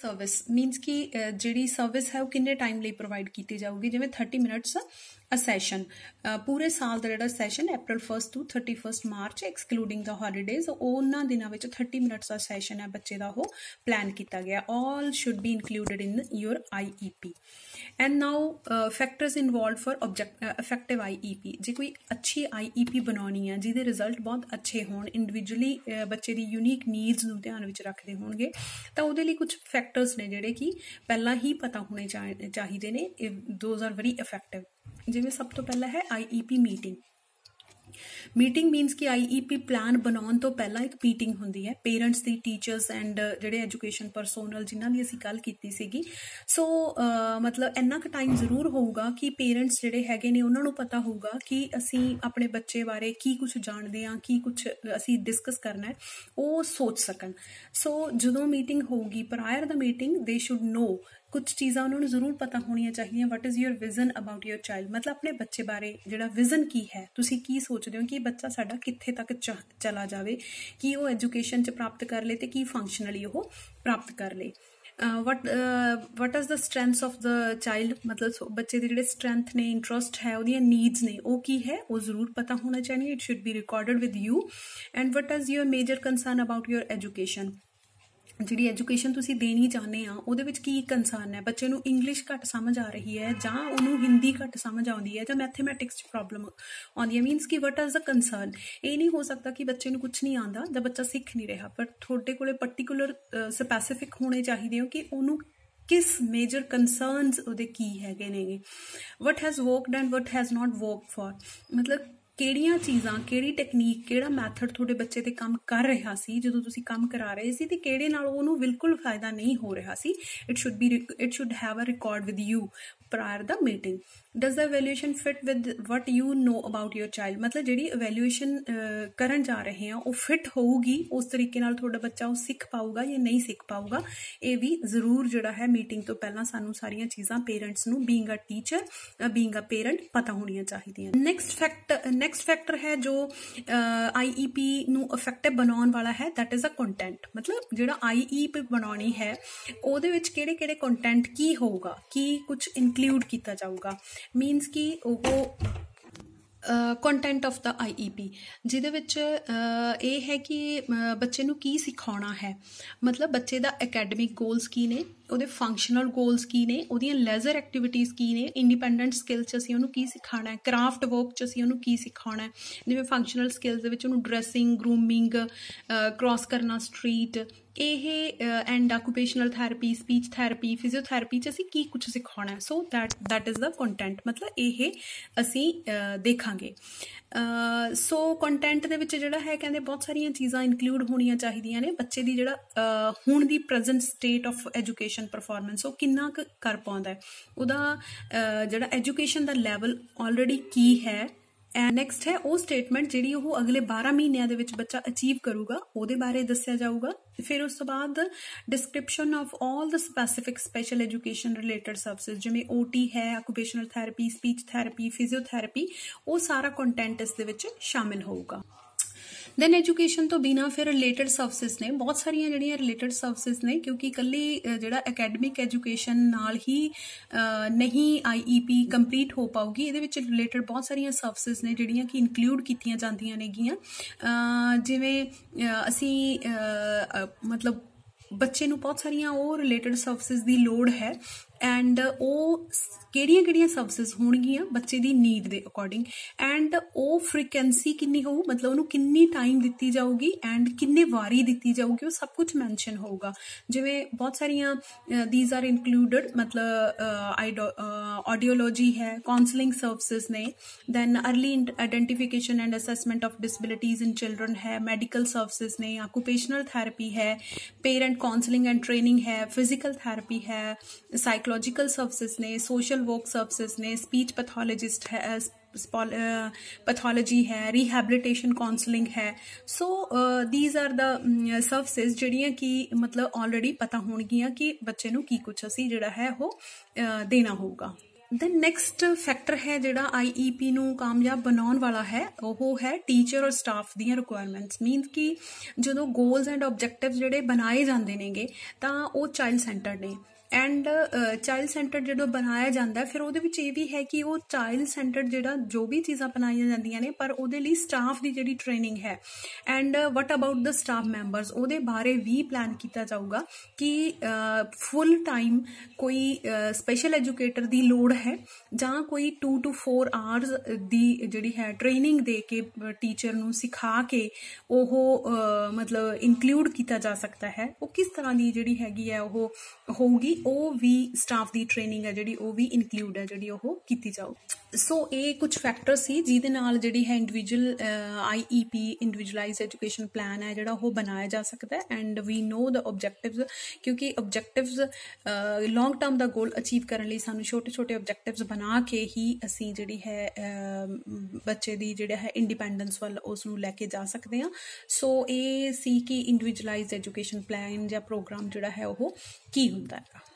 Service मीनस कि जी service है वो किन्ने टाइम लिए प्रोवाइड की जाऊगी, जिमें 30 मिनट्स अ सैशन पूरे साल का जो session April 1 to 31 March excluding the holidays उन्होंने दिनों में 30 मिनट्स का सैशन है बच्चे का वो प्लान किया गया। All should be included in your IEP। And now factors involve for effective IEP। जो कोई अच्छी IEP बनानी है जिहदे रिजल्ट बहुत अच्छे होण, इंडिविजुअली बच्चे की यूनीक नीड्स नूं ध्यान विच रखते होणगे, तो उहदे लई कुछ फैक्टर्स ने जिहड़े कि पहला ही पता होने चाहिए ने। Those are very effective. जिवें सब तो पहला है IEP मीटिंग। मीटिंग मीनस कि IEP प्लान बनाने तो पहला एक मीटिंग होंदी है पेरेंट्स दी, टीचर्स एंड जिहड़े एजुकेशन परसोनल जिन्हां दी असीं गल कीती सीगी। सो मतलब इन्ना क टाइम जरूर होऊगा कि पेरेंट्स जिहड़े हैगे ने उन्हां नूं पता होऊगा कि असीं अपने बच्चे बारे की कुछ जाणदे हां, की कुछ असीं डिस्कस करना है, वो सोच सकन। सो जदों मीटिंग होगी prior the meeting they should know कुछ चीज़ां उन्होंने जरूर पता होनी चाहिए। What is your vision about your child, मतलब अपने बच्चे बारे जिहड़ा विजन की है, तुसीं की सोचते हो कि बच्चा साडा कित्थे तक चला जावे, कि वो एजुकेशन च प्राप्त कर ले, ते की फंक्शनली वो प्राप्त कर ले। What is the strengths of the child, मतलब बच्चे के जिहड़े स्ट्रेंथ ने, इंटरस्ट है, उहदियां नीड्स ने, वो की है वो जरूर पता होना चाहिए। It should be recorded with you. And what is your major concern about your education, जी एजुकेशन तुसीं देनी चाहते हैं उहदे विच की कंसर्न है, बच्चे नूं इंग्लिश घट समझ आ रही है, जां उहनूं हिंदी घट समझ आउंदी है, जां मैथमैटिक्स प्रॉब्लम आउंदी है। मीनस कि वट इज़ द कंसर्न। ये नहीं हो सकता कि बच्चे नूं कुछ नहीं आंदा जां बच्चा सीख नहीं रहा, पर तुहाडे कोले पर्टिकुलर स्पैसिफिक होने चाहिए हो कि उहनूं किस मेजर कंसर्नस उहदे की हैगे ने। What has worked and what has not work for, मतलब ਕਿਹੜੀਆਂ ਚੀਜ਼ਾਂ, ਕਿਹੜੀ ਟੈਕਨੀਕ, ਕਿਹੜਾ ਮੈਥਡ ਤੁਹਾਡੇ ਬੱਚੇ ਤੇ ਕੰਮ ਕਰ ਰਿਹਾ ਸੀ ਜਦੋਂ ਤੁਸੀਂ ਕੰਮ ਕਰਾ ਰਹੇ ਸੀ, ਤੇ ਕਿਹੜੇ ਨਾਲ ਉਹਨੂੰ ਬਿਲਕੁਲ ਫਾਇਦਾ ਨਹੀਂ ਹੋ ਰਿਹਾ ਸੀ। It should have a record with you prior the meeting. Does the evaluation fit with what you know about your child, ਮਤਲਬ ਜਿਹੜੀ ਇਵੈਲੂਏਸ਼ਨ ਕਰਨ ਜਾ ਰਹੇ ਆ ਉਹ ਫਿਟ ਹੋਊਗੀ, ਉਸ ਤਰੀਕੇ ਨਾਲ ਤੁਹਾਡਾ ਬੱਚਾ ਉਹ ਸਿੱਖ ਪਾਊਗਾ ਜਾਂ ਨਹੀਂ ਸਿੱਖ ਪਾਊਗਾ। ਇਹ ਵੀ ਜ਼ਰੂਰ ਜਿਹੜਾ ਹੈ ਮੀਟਿੰਗ ਤੋਂ ਪਹਿਲਾਂ ਸਾਨੂੰ ਸਾਰੀਆਂ ਚੀਜ਼ਾਂ ਪੇਰੈਂਟਸ ਨੂੰ being a teacher, being a parent ਪਤਾ ਹੋਣੀਆਂ ਚਾਹੀਦੀਆਂ। ਨੈਕਸਟ फैक्टर है जो IEP नूं इफेक्टिव बनाने वाला है, दैट इज़ अ कंटेंट। मतलब जो IEP बनानी है उहदे विच किहड़े कंटेंट की होगा, की कुछ इंक्लूड किया जाऊगा। मीनस कि वो कंटेंट ऑफ द IEP जिहदे विच ये है कि बच्चे नूं की सिखाउणा है, मतलब बच्चे दा एकेडमिक गोल्स की ने, ਉਹਦੇ ਫੰਕਸ਼ਨਲ ਗੋਲਸ ਕੀ ਨੇ, ਉਹਦੀਆਂ ਲੈਜ਼ਰ ਐਕਟੀਵਿਟੀਜ਼ ਕੀ ਨੇ, ਇੰਡੀਪੈਂਡੈਂਟ ਸਕਿੱਲ 'ਚ ਅਸੀਂ ਉਹਨੂੰ ਕੀ ਸਿਖਾਉਣਾ ਹੈ, ਕਰਾਫਟ ਵਰਕ 'ਚ ਅਸੀਂ ਉਹਨੂੰ ਕੀ ਸਿਖਾਉਣਾ ਹੈ। ਜਿਵੇਂ ਫੰਕਸ਼ਨਲ ਸਕਿੱਲਸ ਦੇ ਵਿੱਚ ਉਹਨੂੰ ਡਰੈਸਿੰਗ, ਗਰੂਮਿੰਗ, ਕ੍ਰੋਸ ਕਰਨਾ ਸਟਰੀਟ, ਇਹ and occupational therapy, speech therapy, physiotherapy 'ਚ ਅਸੀਂ ਕੀ ਕੁਛ ਸਿਖਾਉਣਾ ਹੈ। So that is the content, ਮਤਲਬ ਇਹ ਅਸੀਂ ਦੇਖਾਂਗੇ। ਸੋ ਕੰਟੈਂਟ ਦੇ ਵਿੱਚ ਜਿਹੜਾ ਹੈ ਕਹਿੰਦੇ ਬਹੁਤ ਸਾਰੀਆਂ ਚੀਜ਼ਾਂ ਇਨਕਲੂਡ ਹੋਣੀਆਂ ਚਾਹੀਦੀਆਂ ਨੇ। ਬੱਚੇ ਦੀ ਜਿਹੜਾ ਹੁਣ ਦੀ present state of education performance ਉਹ ਕਿੰਨਾ ਕੁ ਕਰ ਪਾਉਂਦਾ, ਉਹਦਾ ਜਿਹੜਾ ਐਜੂਕੇਸ਼ਨ ਦਾ ਲੈਵਲ ਆਲਰੇਡੀ ਕੀ ਹੈ। ਨੈਕਸਟ ਹੈ ਉਹ ਸਟੇਟਮੈਂਟ ਜਿਹੜੀ ਉਹ ਅਗਲੇ 12 ਮਹੀਨਿਆਂ ਦੇ ਵਿੱਚ ਬੱਚਾ ਅਚੀਵ ਕਰੂਗਾ, ਉਹਦੇ ਬਾਰੇ ਦੱਸਿਆ ਜਾਊਗਾ। ਫਿਰ ਉਸ ਤੋਂ ਬਾਅਦ description of all the specific special education related services, ਜਿਵੇਂ OT ਹੈ, occupational therapy, speech therapy, physiotherapy, ਉਹ ਸਾਰਾ ਕੰਟੈਂਟ ਇਸ ਦੇ ਵਿੱਚ ਸ਼ਾਮਿਲ ਹੋਊਗਾ। दैन एजुकेशन तो बिना फिर रिलेटेड सर्विसिज ने, बहुत सारिया जिहड़ियां रिलेटेड सर्विसिज ने, क्योंकि कल्ली जिहड़ा एकेडमिक एजुकेशन नाल ही नहीं IEP कंप्लीट हो पाऊगी। इहदे विच रिलेटेड बहुत सारिया सर्विसिज ने जिहड़ियां कि इनकलूड कीतियां जांदियां नेगियां। जिवें असीं मतलब बच्चे नूं बहुत सारिया वो रिलेटेड सर्विसिज की लोड़ है, एंड वो ਕਿਹੜੀਆਂ ਸਰਵਿਸਿਜ਼ ਹੋਣਗੀਆਂ ਬੱਚੇ ਦੀ ਨੀਡ ਦੇ ਅਕੋਰਡਿੰਗ, ਐਂਡ ਉਹ ਫ੍ਰੀਕੁਐਂਸੀ ਕਿੰਨੀ ਹੋਊ, ਮਤਲਬ ਉਹਨੂੰ ਕਿੰਨੀ ਟਾਈਮ ਦਿੱਤੀ ਜਾਊਗੀ ਐਂਡ ਕਿੰਨੇ ਵਾਰੀ ਦਿੱਤੀ ਜਾਊਗੀ, ਉਹ ਸਭ ਕੁਝ ਮੈਂਸ਼ਨ ਹੋਊਗਾ। ਜਿਵੇਂ ਬਹੁਤ ਸਾਰੀਆਂ ਦੀਜ਼ ਆਰ ਇਨਕਲੂਡਡ, ਮਤਲਬ ਆਡੀਓਲੋਜੀ ਹੈ, ਕਾਉਂਸਲਿੰਗ ਸਰਵਿਸਿਜ਼ ਨੇ, then early identification and assessment of disabilities in children ਹੈ, ਮੈਡੀਕਲ ਸਰਵਿਸਿਜ਼ ਨੇ, ਆਕੂਪੇਸ਼ਨਲ ਥੈਰੇਪੀ ਹੈ, पेरेंट काउंसलिंग एंड ट्रेनिंग है, फिजिकल थैरेपी है, साइकोलॉजिकल सर्विसेज ने, सोशल वर्क सर्विसेज ने, स्पीच पैथोलॉजिस्ट है, पैथोलॉजी है, रिहैबिलिटेशन काउंसलिंग है। So these are the services जिहड़ियां कि मतलब ऑलरेडी पता होणगियां कि बच्चे नूं की कुछ असीं जिहड़ा है वो देना होगा। ਦ ਨੈਕਸਟ ਫੈਕਟਰ ਹੈ ਜਿਹੜਾ IEP ਨੂੰ ਕਾਮਯਾਬ ਬਣਾਉਣ ਵਾਲਾ ਹੈ, ਉਹ ਹੈ ਟੀਚਰ ਔਰ ਸਟਾਫ ਦੀਆਂ ਰਿਕੁਆਇਰਮੈਂਟਸ। ਮੀਨਸ ਕਿ ਜਦੋਂ ਗੋਲਸ ਐਂਡ ਆਬਜੈਕਟਿਵ ਜਿਹੜੇ ਬਣਾਏ ਜਾਂਦੇ ਨੇਗੇ ਤਾਂ ਉਹ ਚਾਈਲਡ ਸੈਂਟਰਡ ਨੇ। ਐਂਡ ਚਾਈਲਡ ਸੈਂਟਰਡ ਜਦੋਂ ਬਣਾਇਆ ਜਾਂਦਾ ਫਿਰ ਉਹਦੇ ਵਿੱਚ ਇਹ ਵੀ ਹੈ ਕਿ ਉਹ ਚਾਈਲਡ ਸੈਂਟਰਡ ਜਿਹੜਾ ਜੋ ਵੀ ਚੀਜ਼ਾਂ ਬਣਾਈਆਂ ਜਾਂਦੀਆਂ ਨੇ ਪਰ ਉਹਦੇ ਲਈ ਸਟਾਫ ਦੀ ਜਿਹੜੀ ਟ੍ਰੇਨਿੰਗ ਹੈ and what about the staff members, ਉਹਦੇ ਬਾਰੇ ਵੀ ਪਲਾਨ ਕੀਤਾ ਜਾਊਗਾ ਕਿ ਫੁੱਲ ਟਾਈਮ ਕੋਈ ਸਪੈਸ਼ਲ ਐਜੂਕੇਟਰ ਦੀ ਲੋੜ ਹੈ ਜਾਂ ਕੋਈ 2 to 4 ਆਵਰਸ ਦੀ ਜਿਹੜੀ ਹੈ ਟ੍ਰੇਨਿੰਗ ਦੇ ਕੇ ਟੀਚਰ ਨੂੰ ਸਿਖਾ ਕੇ ਉਹ ਮਤਲਬ ਇਨਕਲੂਡ ਕੀਤਾ ਜਾ ਸਕਦਾ ਹੈ। ਉਹ ਕਿਸ ਤਰ੍ਹਾਂ ਦੀ ਜਿਹੜੀ ਹੈਗੀ ਹੈ ਉਹ ਹੋਊਗੀ, ਉਹ ਵੀ ਸਟਾਫ ਦੀ ਟ੍ਰੇਨਿੰਗ ਹੈ ਜਿਹੜੀ ਉਹ ਵੀ ਇਨਕਲੂਡ ਹੈ ਜਿਹੜੀ ਉਹ ਕੀਤੀ ਜਾਊਗੀ। ਸੋ ਇਹ ਕੁਝ ਫੈਕਟਰ ਸੀ ਜਿਹਦੇ ਨਾਲ ਜਿਹੜੀ ਹੈ individual IEP individualised education plan ਹੈ ਜਿਹੜਾ ਉਹ ਬਣਾਇਆ ਜਾ ਸਕਦਾ ਹੈ। ਐਂਡ ਵੀ ਨੋ ਦ ਓਬਜੈਕਟਿਵਸ, ਕਿਉਂਕਿ ਓਬਜੈਕਟਿਵਸ ਲੌਂਗ ਟਰਮ ਦਾ ਗੋਲ ਅਚੀਵ ਕਰਨ ਲਈ ਸਾਨੂੰ ਛੋਟੇ ਛੋਟੇ ਓਬਜੈਕਟਿਵਸ ਬਣਾ ਕੇ ਹੀ ਅਸੀਂ ਜਿਹੜੀ ਹੈ ਬੱਚੇ ਦੀ ਜਿਹੜਾ ਹੈ ਇੰਡੀਪੈਂਡੈਂਸ ਵੱਲ ਉਸ ਨੂੰ ਲੈ ਕੇ ਜਾ ਸਕਦੇ ਹਾਂ। ਸੋ ਇਹ ਸੀ ਕਿ ਇੰਡੀਵਿਜੂਅਲਾਈਜ਼ਡ ਐਜੂਕੇਸ਼ਨ ਪਲਾਨ ਜਾਂ ਪ੍ਰੋਗਰਾਮ ਜਿਹੜਾ ਹੈ ਉਹ ਕੀ ਹੁੰਦਾ ਹੈ।